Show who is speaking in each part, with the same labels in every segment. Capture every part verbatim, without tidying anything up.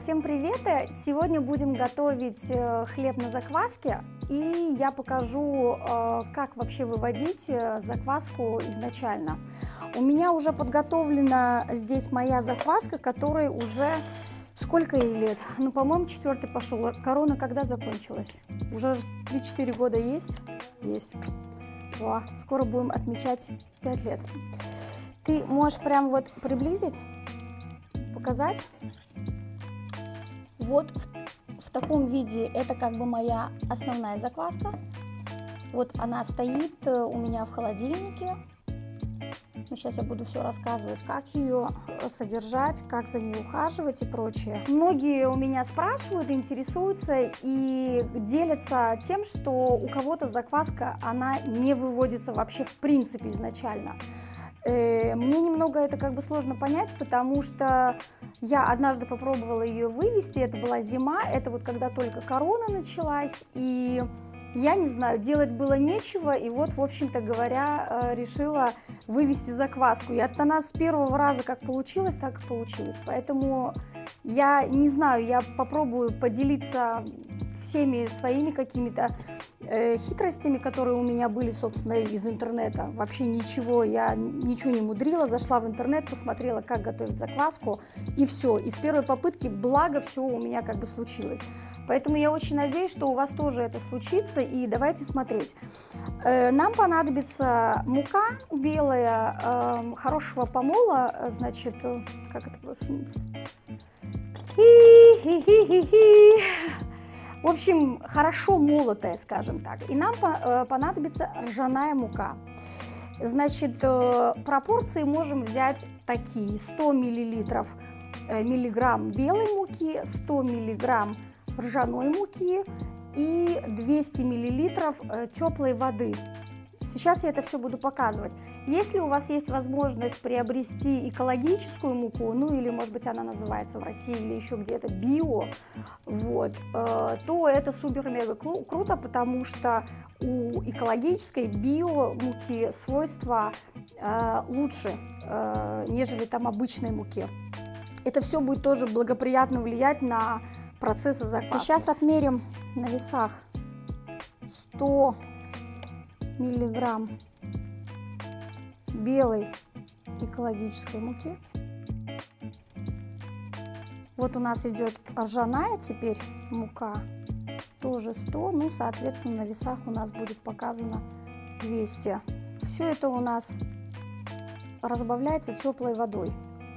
Speaker 1: всем привет! Сегодня будем готовить хлеб на закваске, и я покажу, как вообще выводить закваску изначально. У меня уже подготовлена здесь моя закваска, которой уже сколько ей лет? Ну, по-моему, четвертый пошел. Корона когда закончилась? Уже три-четыре года есть? Есть. О, скоро будем отмечать пять лет. Ты можешь прям вот приблизить, показать? Вот в, в таком виде это как бы моя основная закваска. Вот она стоит у меня в холодильнике. Ну, сейчас я буду все рассказывать, как ее содержать, как за ней ухаживать и прочее. Многие у меня спрашивают, интересуются и делятся тем, что у кого-то закваска, она не выводится вообще в принципе изначально. Мне немного это как бы сложно понять, потому что я однажды попробовала ее вывести, это была зима, это вот когда только корона началась, и я не знаю, делать было нечего, и вот, в общем-то говоря, решила вывести закваску. И от она с первого раза как получилось, так и получилось, поэтому я не знаю, я попробую поделиться всеми своими какими-то э, хитростями, которые у меня были, собственно, из интернета. Вообще ничего, я ничего не мудрила, зашла в интернет, посмотрела, как готовить закваску, и все. И с первой попытки, благо, все у меня как бы случилось. Поэтому я очень надеюсь, что у вас тоже это случится, и давайте смотреть. Э, нам понадобится мука белая, э, хорошего помола, значит, как это? Хи-хи-хи-хи-хи. В общем, хорошо молотая, скажем так. И нам понадобится ржаная мука. Значит, пропорции можем взять такие: сто миллилитров миллиграмм белой муки, сто миллиграмм ржаной муки и двести миллилитров теплой воды. Сейчас я это все буду показывать. Если у вас есть возможность приобрести экологическую муку, ну или, может быть, она называется в России или еще где-то био, вот, э, то это супер-мега кру круто, потому что у экологической био муки свойства э, лучше, э, нежели там обычной муки. Это все будет тоже благоприятно влиять на процессы закваски. Сейчас отмерим на весах сто миллиграмм белой экологической муки. Вот у нас идет ржаная теперь мука, тоже сто, ну, соответственно, на весах у нас будет показано двести. Все это у нас разбавляется теплой водой.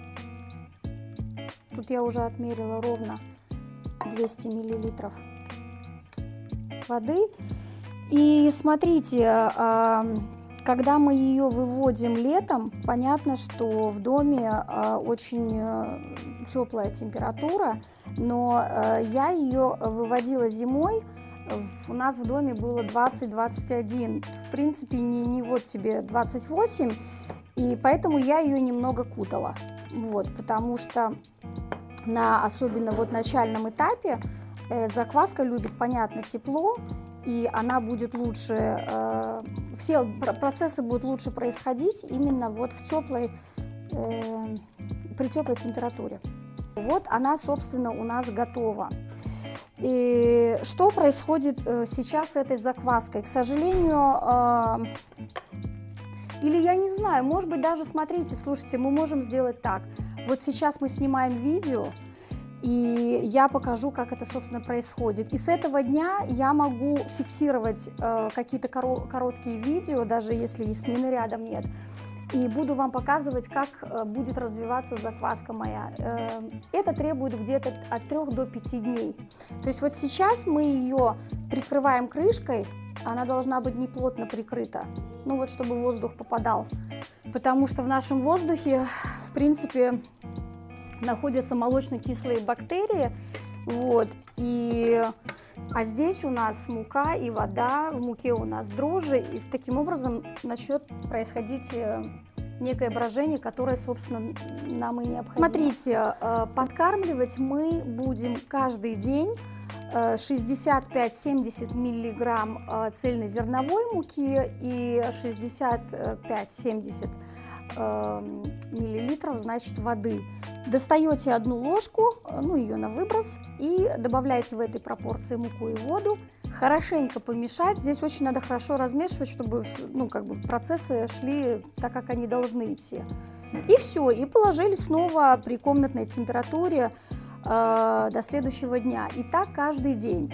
Speaker 1: Тут я уже отмерила ровно двести миллилитров воды. И смотрите, когда мы ее выводим летом, понятно, что в доме очень теплая температура, но я ее выводила зимой, у нас в доме было двадцать — двадцать один, в принципе, не, не вот тебе двадцать восемь, и поэтому я ее немного кутала, вот, потому что на особенно вот начальном этапе закваска любит, понятно, тепло, и она будет лучше, э, все процессы будут лучше происходить именно вот в теплой, э, при теплой температуре. Вот она, собственно, у нас готова. И что происходит сейчас с этой закваской? К сожалению, э, или я не знаю, может быть, даже, смотрите, слушайте, мы можем сделать так. Вот сейчас мы снимаем видео, и я покажу, как это, собственно, происходит. И с этого дня я могу фиксировать э, какие-то коро короткие видео, даже если и смены рядом нет. И буду вам показывать, как э, будет развиваться закваска моя. Э, это требует где-то от трёх до пяти дней. То есть вот сейчас мы ее прикрываем крышкой, она должна быть не плотно прикрыта, ну вот чтобы воздух попадал. Потому что в нашем воздухе, в принципе, находятся молочно-кислые бактерии, вот, и, а здесь у нас мука и вода, в муке у нас дрожжи, и таким образом начнет происходить некое брожение, которое, собственно, нам и необходимо. Смотрите, подкармливать мы будем каждый день шестьдесят пять — семьдесят миллиграмм цельнозерновой муки и шестьдесят пять — семьдесят э, миллилитров, значит, воды. Достаете одну ложку, ну, ее на выброс, и добавляете в этой пропорции муку и воду. Хорошенько помешать. Здесь очень надо хорошо размешивать, чтобы, ну, как бы процессы шли так, как они должны идти. И все, и положили снова при комнатной температуре э, до следующего дня. И так каждый день.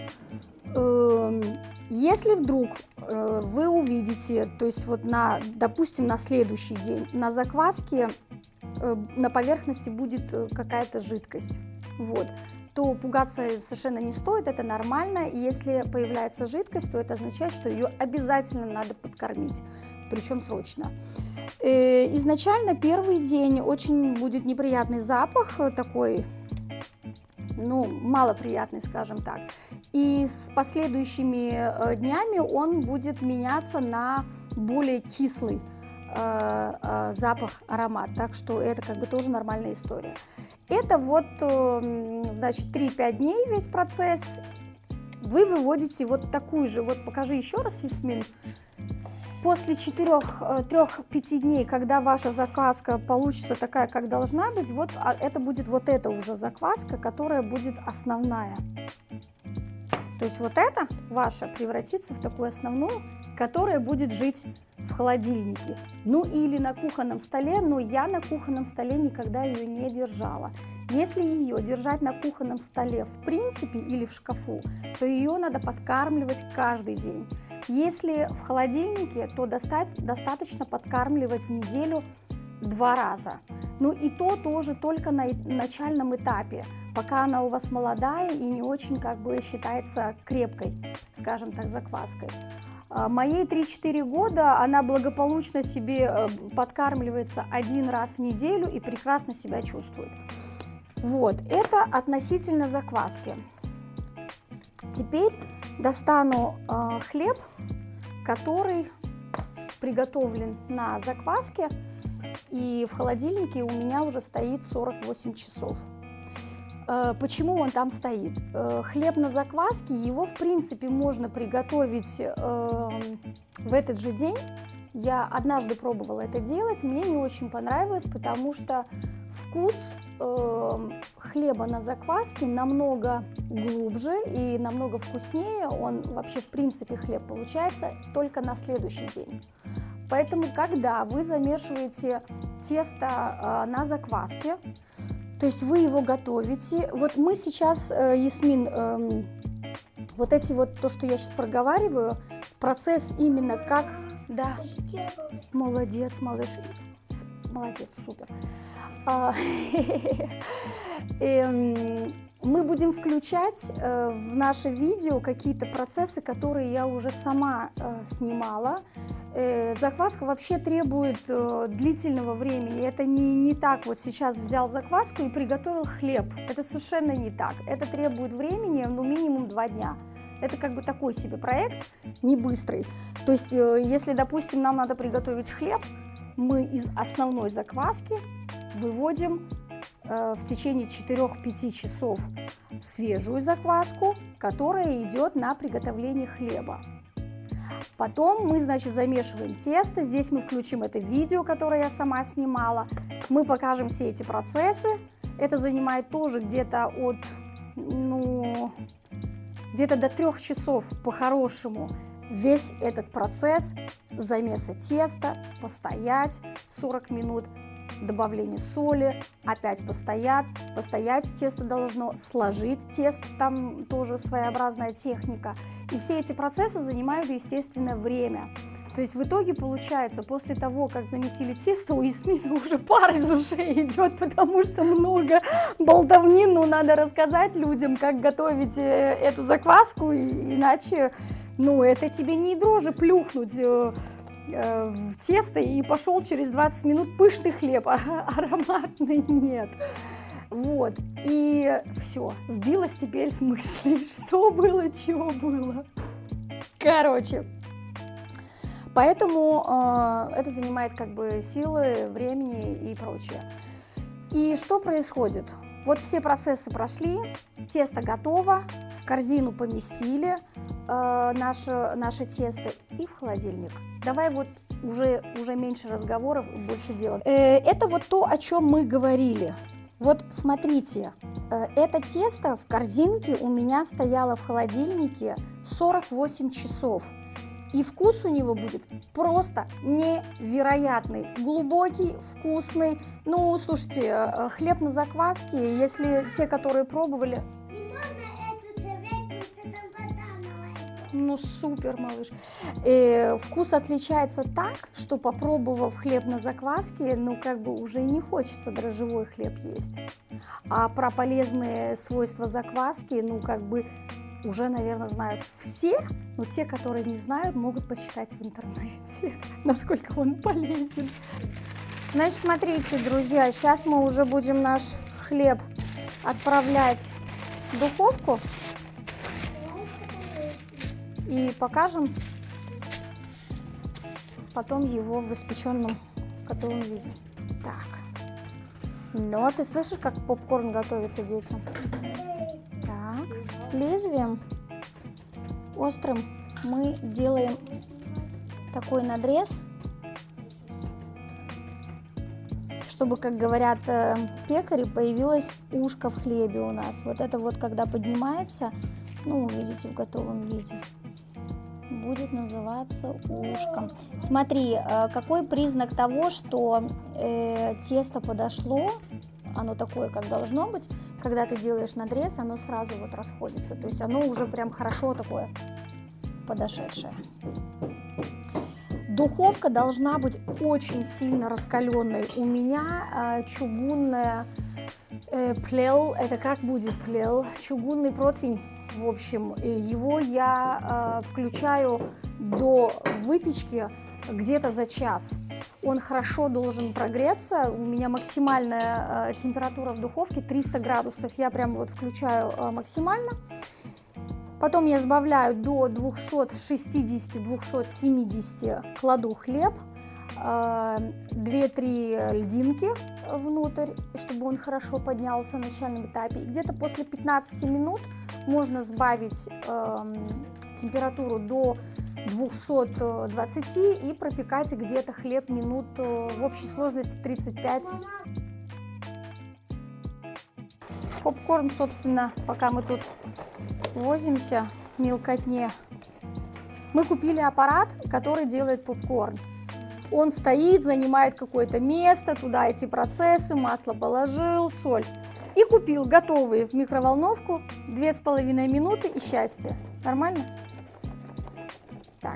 Speaker 1: Э, если вдруг э, вы увидите, то есть вот на, допустим, на следующий день на закваске э, на поверхности будет какая-то жидкость, вот, то пугаться совершенно не стоит, это нормально. И если появляется жидкость, то это означает, что ее обязательно надо подкормить, причем срочно. Изначально первый день очень будет неприятный запах, такой, ну, малоприятный, скажем так. И с последующими днями он будет меняться на более кислый э, э, запах, аромат. Так что это как бы тоже нормальная история. Это вот, э, значит, три-пять дней весь процесс. Вы выводите вот такую же, вот покажи еще раз, Ясмин. После четырёх-трёх-пяти дней, когда ваша закваска получится такая, как должна быть, вот это будет вот эта уже закваска, которая будет основная. То есть вот эта ваша превратится в такую основную, которая будет жить в холодильнике. Ну или на кухонном столе, но я на кухонном столе никогда ее не держала. Если ее держать на кухонном столе в принципе или в шкафу, то ее надо подкармливать каждый день. Если в холодильнике, то достать, достаточно подкармливать в неделю два раза. Ну и то тоже только на начальном этапе, пока она у вас молодая и не очень как бы считается крепкой, скажем так, закваской. Моей три-четыре года она благополучно себе подкармливается один раз в неделю и прекрасно себя чувствует. Вот, это относительно закваски. Теперь достану э, хлеб, который приготовлен на закваске, и в холодильнике у меня уже стоит сорок восемь часов. Э, почему он там стоит? Э, хлеб на закваске, его в принципе можно приготовить э, в этот же день. Я однажды пробовала это делать, мне не очень понравилось, потому что вкус э, хлеба на закваске намного глубже и намного вкуснее. Он вообще в принципе хлеб получается только на следующий день. Поэтому, когда вы замешиваете тесто э, на закваске, то есть вы его готовите, вот мы сейчас, э, Ясмин, э, вот эти вот, то, что я сейчас проговариваю, процесс именно как, да, молодец, малыш, молодец, супер. Мы будем включать в наше видео какие-то процессы, которые я уже сама снимала. Закваска вообще требует длительного времени. Это не, не так, вот сейчас взял закваску и приготовил хлеб. Это совершенно не так. Это требует времени, ну, минимум два дня. Это как бы такой себе проект, не быстрый. То есть, если, допустим, нам надо приготовить хлеб, мы из основной закваски выводим э, в течение четырёх-пяти часов свежую закваску, которая идет на приготовление хлеба. Потом мы, значит, замешиваем тесто. Здесь мы включим это видео, которое я сама снимала. Мы покажем все эти процессы. Это занимает тоже где-то от, ну, где-то до трех часов по-хорошему. Весь этот процесс замеса теста, постоять сорок минут, добавление соли, опять постоять, постоять тесто должно, сложить тесто, там тоже своеобразная техника. И все эти процессы занимают, естественно, время. То есть в итоге получается, после того, как замесили тесто, у Ясмины уже пар из ушей идет, потому что много болтовни, но надо рассказать людям, как готовить эту закваску, иначе, ну, это тебе не дрожжи плюхнуть в тесто и пошел через двадцать минут пышный хлеб, а ароматный нет. Вот, и все, сбилась теперь с мысли, что было, чего было. Короче, поэтому э, это занимает как бы силы, времени и прочее. И что происходит? Вот все процессы прошли, тесто готово, в корзину поместили э, наше, наше тесто и в холодильник. Давай вот уже, уже меньше разговоров и больше дела. Э, это вот то, о чем мы говорили. Вот смотрите, э, это тесто в корзинке у меня стояло в холодильнике сорок восемь часов. И вкус у него будет просто невероятный, глубокий, вкусный. Ну, слушайте, хлеб на закваске, если те, которые пробовали... Ну, супер, малыш. Э, вкус отличается так, что, попробовав хлеб на закваске, ну, как бы уже не хочется дрожжевой хлеб есть. А про полезные свойства закваски, ну, как бы... уже, наверное, знают все, но те, которые не знают, могут почитать в интернете, насколько он полезен. Значит, смотрите, друзья, сейчас мы уже будем наш хлеб отправлять в духовку и покажем потом его в испеченном готовом виде. Так, ну, ты слышишь, как попкорн готовится детям? Лезвием острым мы делаем такой надрез, чтобы, как говорят пекари, появилось ушко в хлебе у нас. Вот это вот, когда поднимается, ну, видите, в готовом виде, будет называться ушком. Смотри, какой признак того, что э, тесто подошло, оно такое, как должно быть. Когда ты делаешь надрез, оно сразу вот расходится. То есть оно уже прям хорошо такое подошедшее. Духовка должна быть очень сильно раскаленной. У меня э, чугунная э, плел, это как будет плел? Чугунный противень, в общем. Его я э, включаю до выпечки где-то за час. Он хорошо должен прогреться. У меня максимальная э, температура в духовке триста градусов. Я прям вот включаю э, максимально. Потом я сбавляю до двухсот шестидесяти — двухсот семидесяти, кладу хлеб, э, две-три льдинки внутрь, чтобы он хорошо поднялся на начальном этапе. Где-то после пятнадцати минут можно сбавить э, температуру до двухсот двадцати и пропекать где-то хлеб минут в общей сложности тридцать пять. Попкорн, собственно, пока мы тут возимся в мелкотне, мы купили аппарат, который делает попкорн. Он стоит, занимает какое-то место, туда эти процессы, масло положил, соль. И купил готовые в микроволновку, две с половиной минуты и счастье. Нормально? Так.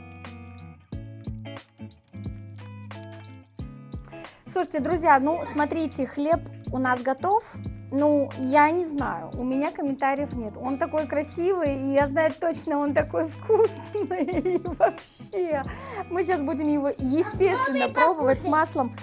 Speaker 1: Слушайте, друзья, ну смотрите, хлеб у нас готов. Ну, я не знаю, у меня комментариев нет. Он такой красивый, и я знаю точно, он такой вкусный. И вообще, мы сейчас будем его, естественно, пробовать с маслом.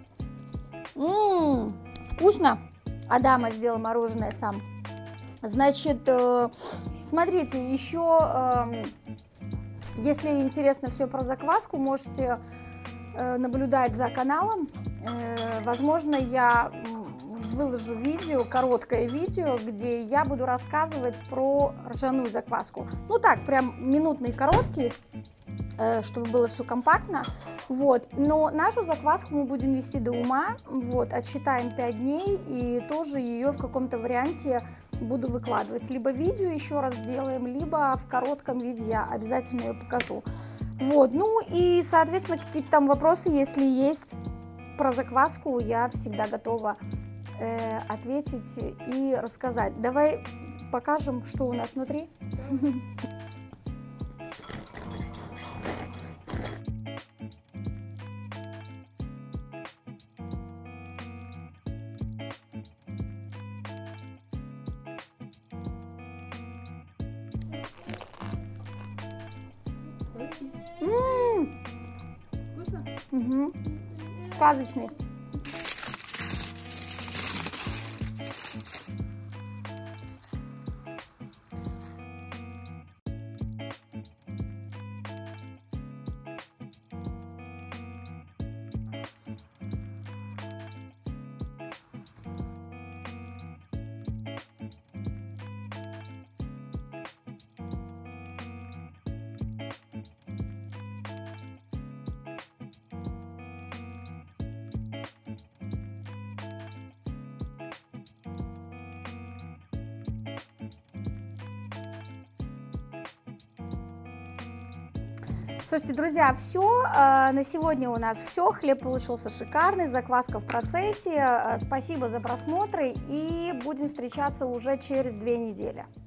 Speaker 1: Ммм, вкусно. Адама сделал мороженое сам. Значит, смотрите, еще... Если интересно все про закваску, можете э, наблюдать за каналом. Э, возможно, я выложу видео, короткое видео, где я буду рассказывать про ржаную закваску. Ну так, прям минутный, короткий, э, чтобы было все компактно. Вот. Но нашу закваску мы будем вести до ума. Вот. Отсчитаем пять дней и тоже ее в каком-то варианте буду выкладывать. Либо видео еще раз сделаем, либо в коротком виде я обязательно ее покажу. Вот, ну и, соответственно, какие-то там вопросы, если есть про закваску, я всегда готова э, ответить и рассказать. Давай покажем, что у нас внутри. Ммм, вкусно? Угу. Сказочный. Слушайте, друзья, все, на сегодня у нас все. Хлеб получился шикарный, закваска в процессе. Спасибо за просмотры и будем встречаться уже через две недели.